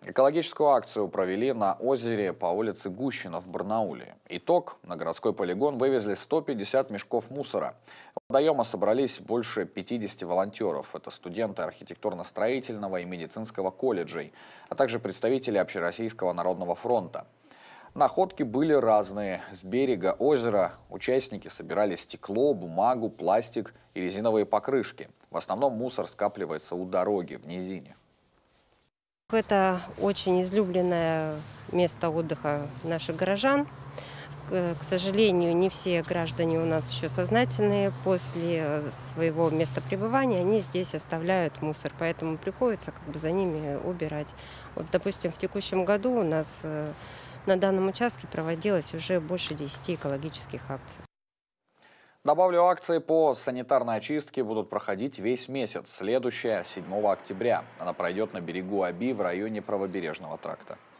Экологическую акцию провели на озере по улице Гущина в Барнауле. Итог: на городской полигон вывезли 150 мешков мусора. В водоема собрались больше 50 волонтеров. Это студенты архитектурно-строительного и медицинского колледжей, а также представители Общероссийского народного фронта. Находки были разные. С берега озера участники собирали стекло, бумагу, пластик и резиновые покрышки. В основном мусор скапливается у дороги в низине. Это очень излюбленное место отдыха наших горожан. К сожалению, не все граждане у нас еще сознательные. После своего места пребывания они здесь оставляют мусор, поэтому приходится за ними убирать. Вот, допустим, в текущем году у нас на данном участке проводилось уже больше 10 экологических акций. Добавлю, акции по санитарной очистке будут проходить весь месяц. Следующая 7 октября. Она пройдет на берегу Оби в районе Правобережного тракта.